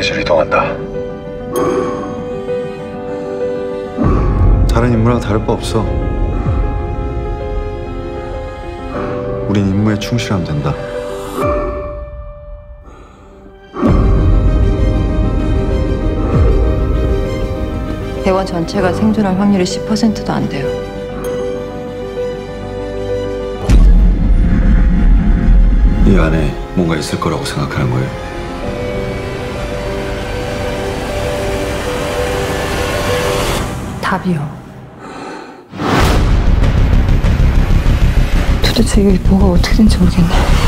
대기실 이동한다. 다른 임무랑 다를 바 없어. 우린 임무에 충실하면 된다. 대원 전체가 생존할 확률이 10%도 안 돼요. 이 안에 뭔가 있을 거라고 생각하는 거예요? 답이요. 도대체 이게 뭐가 어떻게 된지 모르겠네.